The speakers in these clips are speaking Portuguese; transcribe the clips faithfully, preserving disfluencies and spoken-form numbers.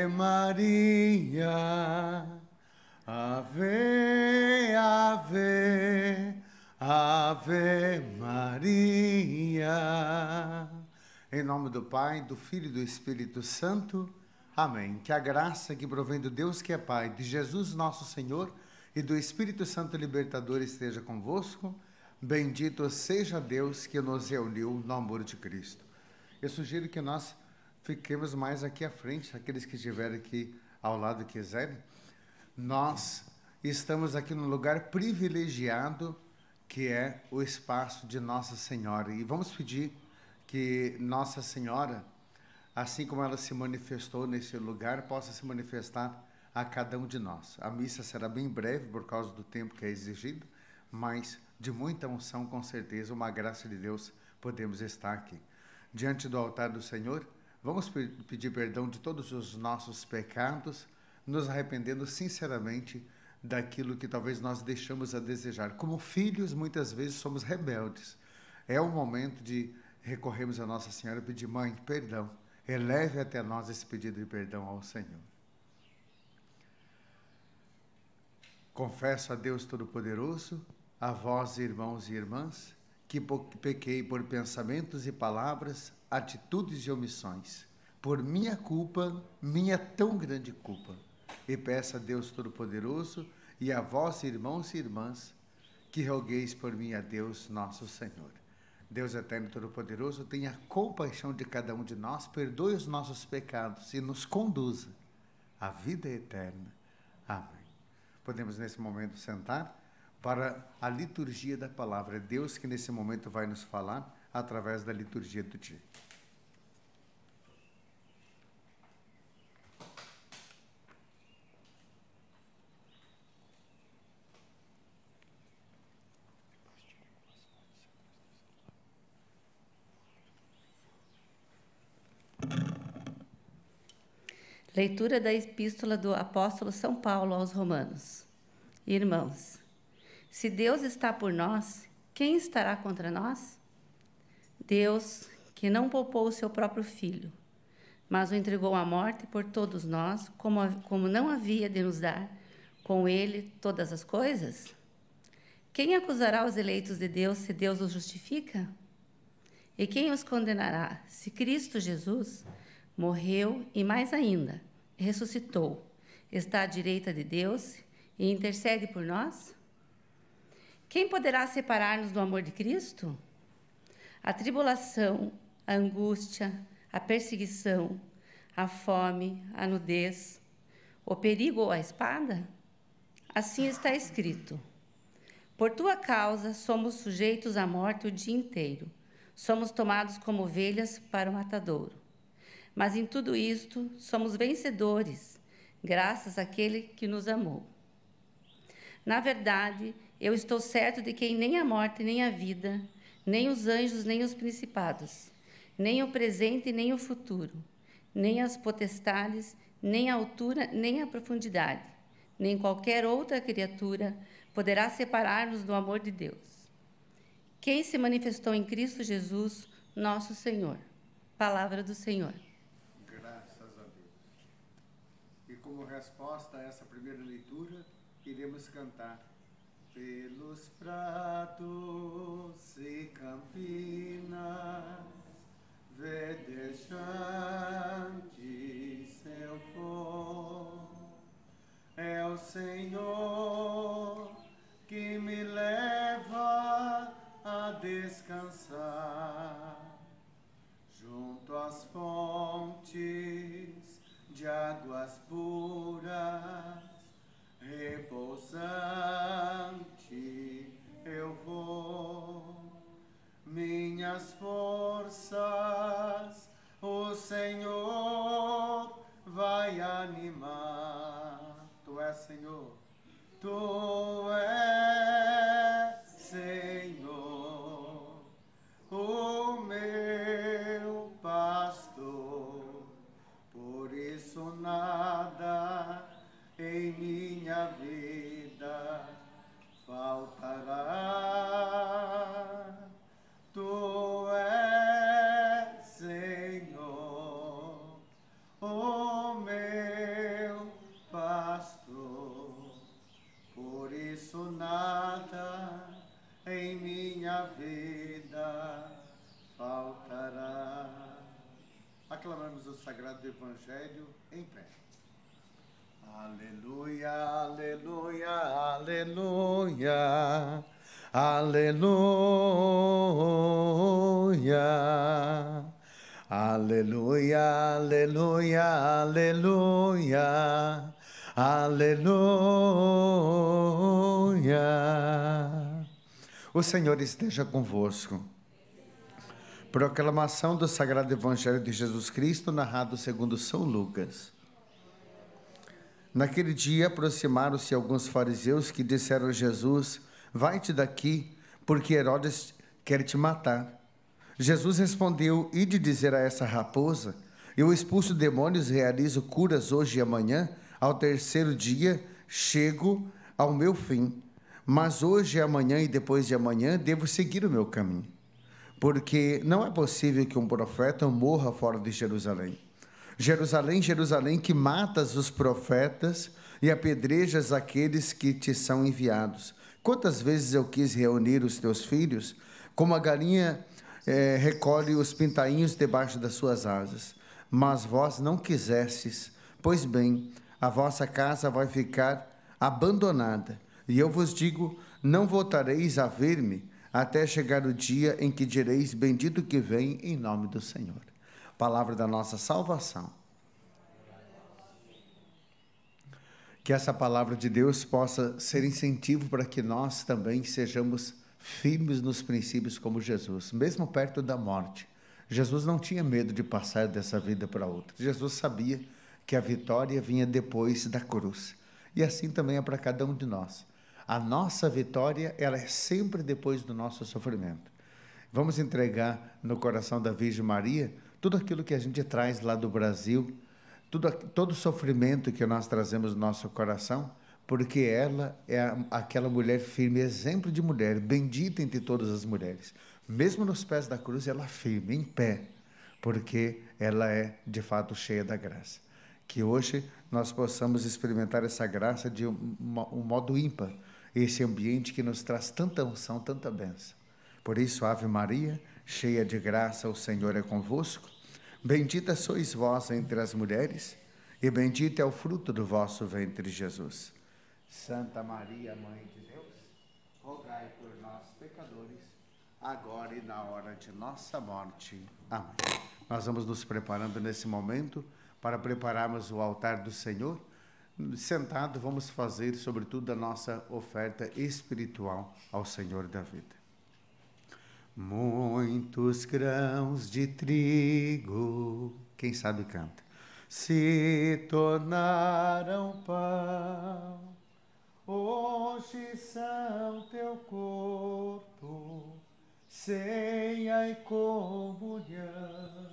Ave Maria, Ave, Ave, Ave Maria. Em nome do Pai, do Filho e do Espírito Santo. Amém. Que a graça que provém do Deus que é Pai, de Jesus nosso Senhor e do Espírito Santo Libertador esteja convosco. Bendito seja Deus que nos reuniu no amor de Cristo. Eu sugiro que nós fiquemos mais aqui à frente, aqueles que estiverem aqui ao lado quiserem. Nós estamos aqui num lugar privilegiado, que é o espaço de Nossa Senhora. E vamos pedir que Nossa Senhora, assim como ela se manifestou nesse lugar, possa se manifestar a cada um de nós. A missa será bem breve por causa do tempo que é exigido, mas de muita unção, com certeza, uma graça de Deus, podemos estar aqui. Diante do altar do Senhor, vamos pedir perdão de todos os nossos pecados, nos arrependendo sinceramente daquilo que talvez nós deixamos a desejar. Como filhos, muitas vezes somos rebeldes. É o momento de recorrermos a Nossa Senhora e pedir: Mãe, perdão. Eleve até nós esse pedido de perdão ao Senhor. Confesso a Deus Todo-Poderoso, a vós, irmãos e irmãs, que pequei por pensamentos e palavras, atitudes e omissões, por minha culpa, minha tão grande culpa. E peço a Deus Todo-Poderoso e a vós, irmãos e irmãs, que rogueis por mim a Deus nosso Senhor. Deus eterno e todo-poderoso, tenha compaixão de cada um de nós, perdoe os nossos pecados e nos conduza à vida eterna. Amém. Podemos nesse momento sentar para a liturgia da palavra. É Deus que nesse momento vai nos falar através da liturgia do dia. Leitura da Epístola do Apóstolo São Paulo aos Romanos. Irmãos, se Deus está por nós, quem estará contra nós? Deus, que não poupou o seu próprio Filho, mas o entregou à morte por todos nós, como, como não havia de nos dar com ele todas as coisas? Quem acusará os eleitos de Deus se Deus os justifica? E quem os condenará se Cristo Jesus morreu e, mais ainda, ressuscitou, está à direita de Deus e intercede por nós? Quem poderá separar-nos do amor de Cristo? A tribulação, a angústia, a perseguição, a fome, a nudez, o perigo ou a espada? Assim está escrito: por tua causa somos sujeitos à morte o dia inteiro, somos tomados como ovelhas para o matadouro. Mas em tudo isto somos vencedores, graças àquele que nos amou. Na verdade, eu estou certo de que nem a morte, nem a vida, nem os anjos, nem os principados, nem o presente, nem o futuro, nem as potestades, nem a altura, nem a profundidade, nem qualquer outra criatura poderá separar-nos do amor de Deus. Quem se manifestou em Cristo Jesus, nosso Senhor. Palavra do Senhor. Como resposta a essa primeira leitura, iremos cantar: pelos pratos e campinas, verdejante eu for. É o Senhor que me leva a descansar junto às fontes de águas puras, repousante eu vou. Minhas forças o Senhor vai animar. Tu és Senhor, Tu és Senhor, o meu pastor. Por isso nada em minha vida faltará. Tu és Senhor, o meu Evangelho em pé. Aleluia, aleluia, aleluia, aleluia, aleluia, aleluia, aleluia, aleluia. O Senhor esteja convosco. Proclamação do Sagrado Evangelho de Jesus Cristo, narrado segundo São Lucas. Naquele dia aproximaram-se alguns fariseus que disseram a Jesus: vai-te daqui, porque Herodes quer te matar. Jesus respondeu: ide dizer a essa raposa: eu expulso demônios e realizo curas hoje e amanhã, ao terceiro dia chego ao meu fim. Mas hoje, amanhã e depois de amanhã devo seguir o meu caminho. Porque não é possível que um profeta morra fora de Jerusalém. Jerusalém, Jerusalém, que matas os profetas e apedrejas aqueles que te são enviados. Quantas vezes eu quis reunir os teus filhos, como a galinha eh, recolhe os pintainhos debaixo das suas asas. Mas vós não quisestes. Pois bem, a vossa casa vai ficar abandonada. E eu vos digo, não voltareis a ver-me, até chegar o dia em que direis: bendito que vem em nome do Senhor. Palavra da nossa salvação. Que essa palavra de Deus possa ser incentivo para que nós também sejamos firmes nos princípios como Jesus, mesmo perto da morte. Jesus não tinha medo de passar dessa vida para outra. Jesus sabia que a vitória vinha depois da cruz. E assim também é para cada um de nós. A nossa vitória, ela é sempre depois do nosso sofrimento. Vamos entregar no coração da Virgem Maria tudo aquilo que a gente traz lá do Brasil, tudo, todo o sofrimento que nós trazemos no nosso coração, porque ela é aquela mulher firme, exemplo de mulher, bendita entre todas as mulheres. Mesmo nos pés da cruz, ela firme, em pé, porque ela é de fato cheia da graça. Que hoje nós possamos experimentar essa graça de um, um modo ímpar, esse ambiente que nos traz tanta unção, tanta bênção. Por isso, Ave Maria, cheia de graça, o Senhor é convosco. Bendita sois vós entre as mulheres, e bendito é o fruto do vosso ventre, Jesus. Santa Maria, Mãe de Deus, rogai por nós, pecadores, agora e na hora de nossa morte. Amém. Nós vamos nos preparando nesse momento para prepararmos o altar do Senhor. Sentado, vamos fazer, sobretudo, a nossa oferta espiritual ao Senhor da vida. Muitos grãos de trigo, quem sabe canta, se tornaram pão, hoje são teu corpo, ceia e comunhão.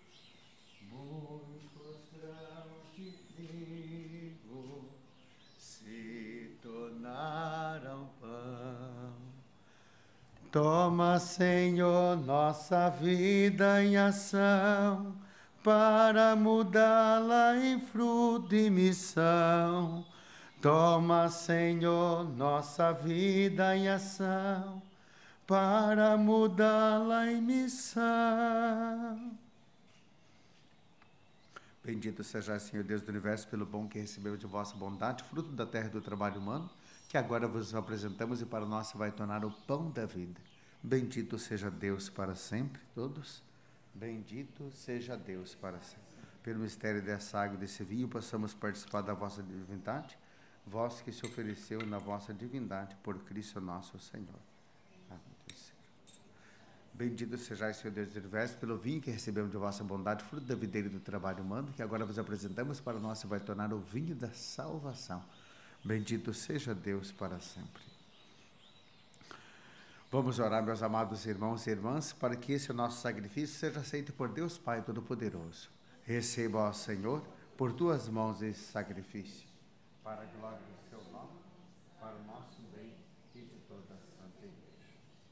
Muitos grãos de trigo se tornaram pão. Toma, Senhor, nossa vida em ação, para mudá-la em fruto e missão. Toma, Senhor, nossa vida em ação, para mudá-la em missão. Bendito seja, Senhor Deus do Universo, pelo bom que recebeu de vossa bondade, fruto da terra e do trabalho humano, que agora vos apresentamos e para nós se vai tornar o pão da vida. Bendito seja Deus para sempre, todos. Bendito seja Deus para sempre. Pelo mistério dessa água e desse vinho, possamos participar da vossa divindade, vós que se ofereceu na vossa divindade por Cristo nosso Senhor. Amém. Bendito sejais, Senhor Deus do Universo, pelo vinho que recebemos de vossa bondade, fruto da videira e do trabalho humano, que agora vos apresentamos para nós se vai tornar o vinho da salvação. Bendito seja Deus para sempre. Vamos orar, meus amados irmãos e irmãs, para que esse nosso sacrifício seja aceito por Deus Pai Todo-Poderoso. Receba, ó Senhor, por tuas mãos esse sacrifício, para a glória do seu nome, para o nosso bem e de toda a Santa Igreja.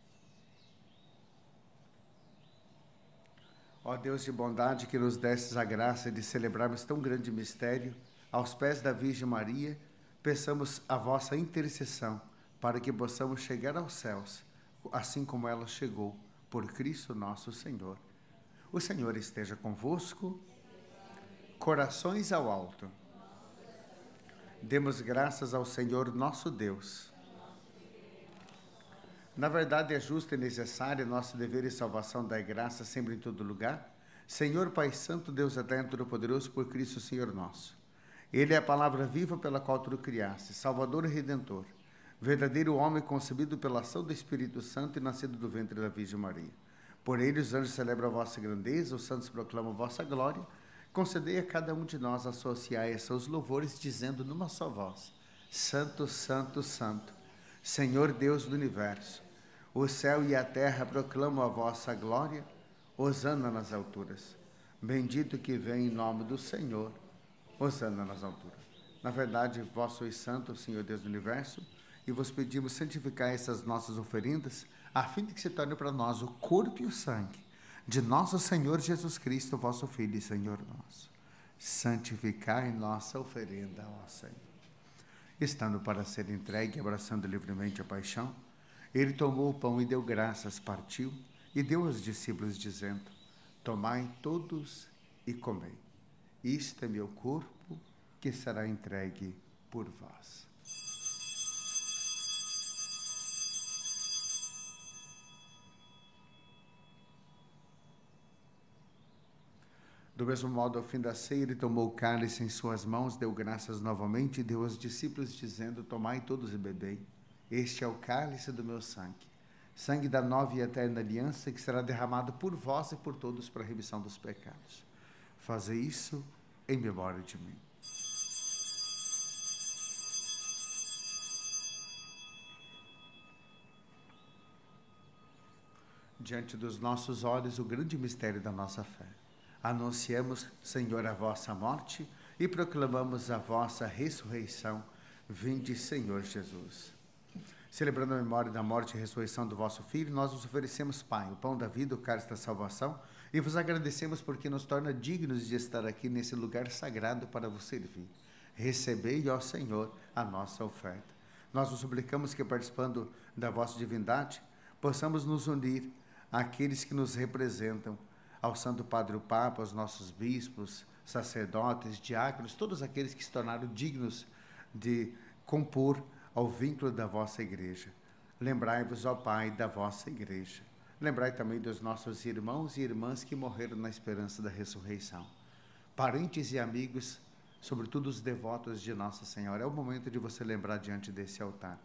Ó Deus de bondade, que nos destes a graça de celebrarmos tão grande mistério, aos pés da Virgem Maria, peçamos a vossa intercessão, para que possamos chegar aos céus, assim como ela chegou, por Cristo nosso Senhor. O Senhor esteja convosco, corações ao alto. Demos graças ao Senhor nosso Deus. Na verdade, é justo e necessário nosso dever e salvação dar graça sempre em todo lugar. Senhor Pai Santo, Deus eterno, todo-poderoso, por Cristo Senhor nosso. Ele é a palavra viva pela qual tu criaste, Salvador e Redentor, verdadeiro homem concebido pela ação do Espírito Santo e nascido do ventre da Virgem Maria. Por ele os anjos celebram a vossa grandeza, os santos proclamam a vossa glória. Concedei a cada um de nós associar a seus louvores, dizendo numa só voz: Santo, Santo, Santo, Senhor Deus do Universo. O céu e a terra proclamam a vossa glória. Hosana nas alturas. Bendito que vem em nome do Senhor. Hosana nas alturas. Na verdade, vós sois santo, Senhor Deus do Universo, e vos pedimos santificar essas nossas oferendas, a fim de que se torne para nós o corpo e o sangue de nosso Senhor Jesus Cristo, vosso Filho e Senhor nosso. Santificai nossa oferenda, ó Senhor. Estando para ser entregue, abraçando livremente a paixão, ele tomou o pão e deu graças, partiu e deu aos discípulos, dizendo: tomai todos e comei. Isto é meu corpo, que será entregue por vós. Do mesmo modo, ao fim da ceia, ele tomou o cálice em suas mãos, deu graças novamente e deu aos discípulos, dizendo: tomai todos e bebei. Este é o cálice do meu sangue, sangue da nova e eterna aliança, que será derramado por vós e por todos para a remissão dos pecados. Fazei isso em memória de mim. Diante dos nossos olhos, o grande mistério da nossa fé. Anunciamos, Senhor, a vossa morte e proclamamos a vossa ressurreição. Vinde, Senhor Jesus. Celebrando a memória da morte e ressurreição do vosso Filho, nós vos oferecemos, Pai, o pão da vida, o cálice da salvação, e vos agradecemos porque nos torna dignos de estar aqui nesse lugar sagrado para vos servir. Recebei, ó Senhor, a nossa oferta. Nós vos suplicamos que, participando da vossa divindade, possamos nos unir àqueles que nos representam, ao Santo Padre o Papa, aos nossos bispos, sacerdotes, diáconos, todos aqueles que se tornaram dignos de compor ao vínculo da vossa igreja. Lembrai-vos, ó Pai, da vossa igreja. Lembrai também dos nossos irmãos e irmãs que morreram na esperança da ressurreição. Parentes e amigos, sobretudo os devotos de Nossa Senhora. É o momento de você lembrar diante desse altar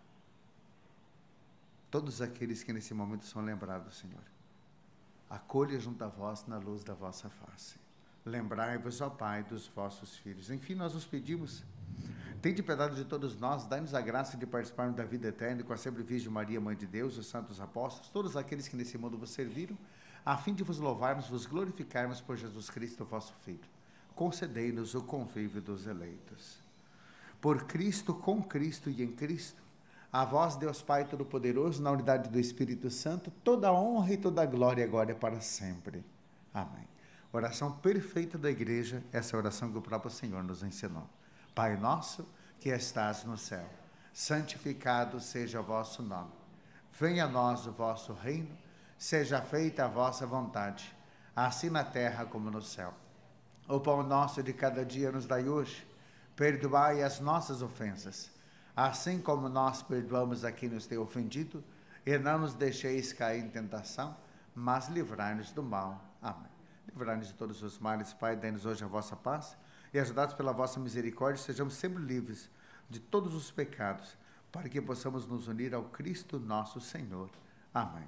todos aqueles que nesse momento são lembrados, Senhor. Acolha junto a vós na luz da vossa face. Lembrai-vos, ó Pai, dos vossos filhos. Enfim, nós os pedimos, tende piedade de todos nós, dai-nos a graça de participarmos da vida eterna com a sempre Virgem Maria, Mãe de Deus, os santos apóstolos, todos aqueles que nesse mundo vos serviram, a fim de vos louvarmos, vos glorificarmos por Jesus Cristo, vosso Filho. Concedei-nos o convívio dos eleitos. Por Cristo, com Cristo e em Cristo, a vós, Deus Pai Todo-Poderoso, na unidade do Espírito Santo, toda a honra e toda a glória agora é para sempre. Amém. Oração perfeita da igreja, essa oração que o próprio Senhor nos ensinou. Pai nosso, que estás no céu, santificado seja o vosso nome. Venha a nós o vosso reino, seja feita a vossa vontade, assim na terra como no céu. O pão nosso de cada dia nos dai hoje, perdoai as nossas ofensas, assim como nós perdoamos a quem nos tem ofendido, e não nos deixeis cair em tentação, mas livrai-nos do mal. Amém. Livrai-nos de todos os males, Pai, dai-nos hoje a vossa paz, e ajudados pela vossa misericórdia, sejamos sempre livres de todos os pecados, para que possamos nos unir ao Cristo nosso Senhor. Amém.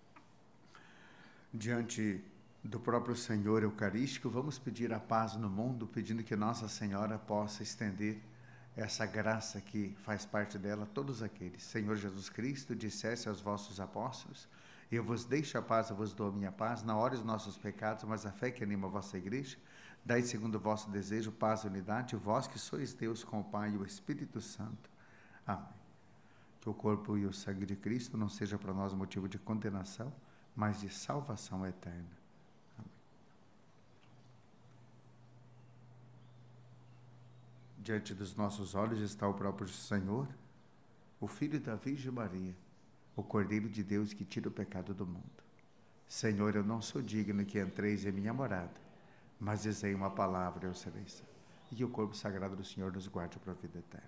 Diante do próprio Senhor Eucarístico, vamos pedir a paz no mundo, pedindo que Nossa Senhora possa estender essa graça que faz parte dela a todos aqueles. Senhor Jesus Cristo, dissesse aos vossos apóstolos: eu vos deixo a paz, eu vos dou a minha paz, não ore os nossos pecados, mas a fé que anima a vossa igreja. Dai segundo o vosso desejo, paz e unidade, vós que sois Deus com o Pai e o Espírito Santo. Amém. Que o corpo e o sangue de Cristo não seja para nós motivo de condenação, mas de salvação eterna. Amém. Diante dos nossos olhos está o próprio Senhor, o Filho da Virgem Maria, o Cordeiro de Deus que tira o pecado do mundo. Senhor, eu não sou digno que entreis em minha morada, mas dizei uma palavra e eu serei salvo. E que o corpo sagrado do Senhor nos guarde para a vida eterna.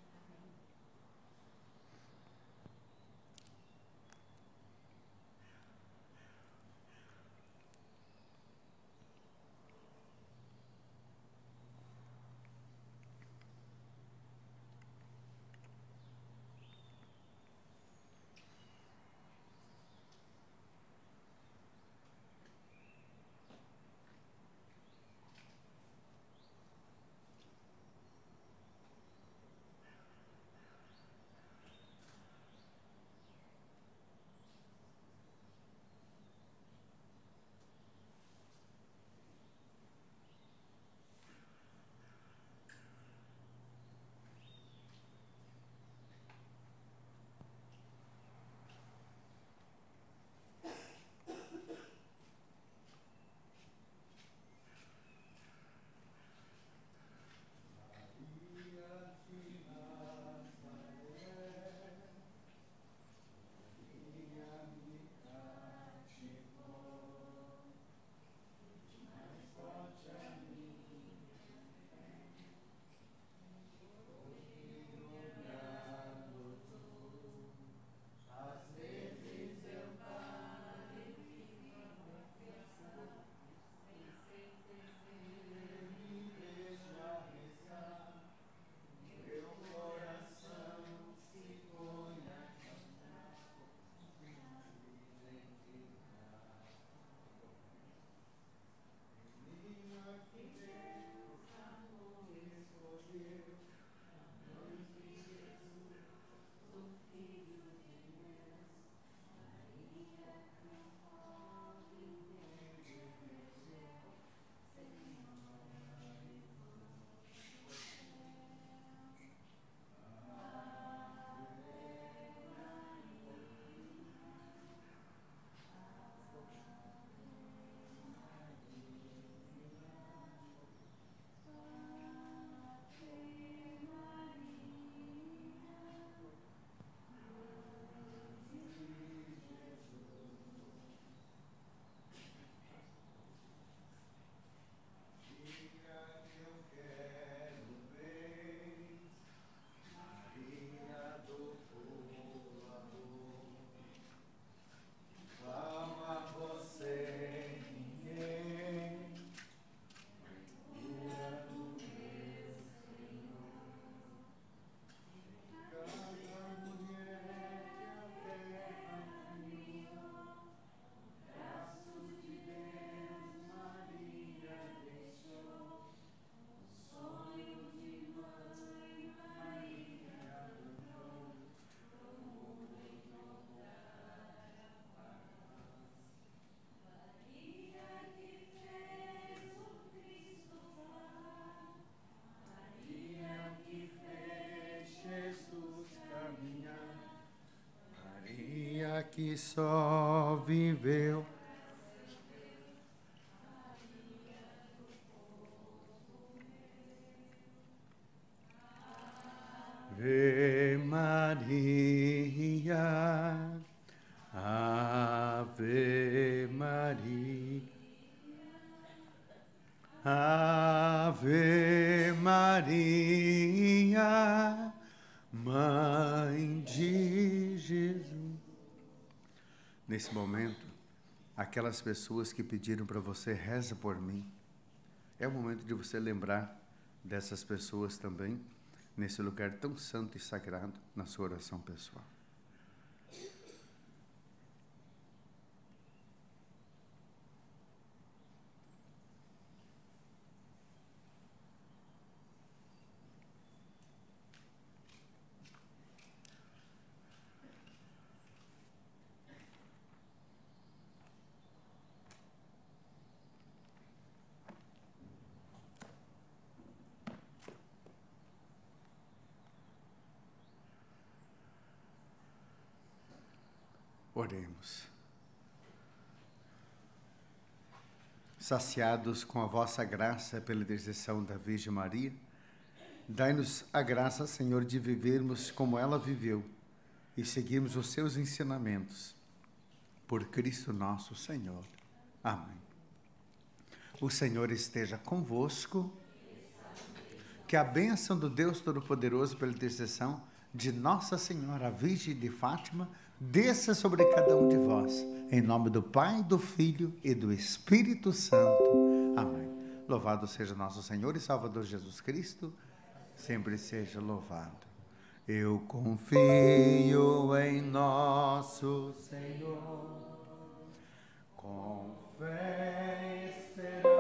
Que só viveu Ave Maria, Ave Maria, Ave Maria, Mãe de Jesus. Nesse momento, aquelas pessoas que pediram para você, reza por mim, é o momento de você lembrar dessas pessoas também, nesse lugar tão santo e sagrado, na sua oração pessoal. Oremos. Saciados com a vossa graça pela intercessão da Virgem Maria, dai-nos a graça, Senhor, de vivermos como ela viveu e seguirmos os seus ensinamentos. Por Cristo nosso Senhor. Amém. O Senhor esteja convosco. Que a bênção do Deus Todo-Poderoso, pela intercessão de Nossa Senhora, a Virgem de Fátima, desça sobre cada um de vós. Em nome do Pai, do Filho e do Espírito Santo. Amém. Louvado seja nosso Senhor e Salvador Jesus Cristo. Sempre seja louvado. Eu confio em nosso Senhor. Com fé e esperança.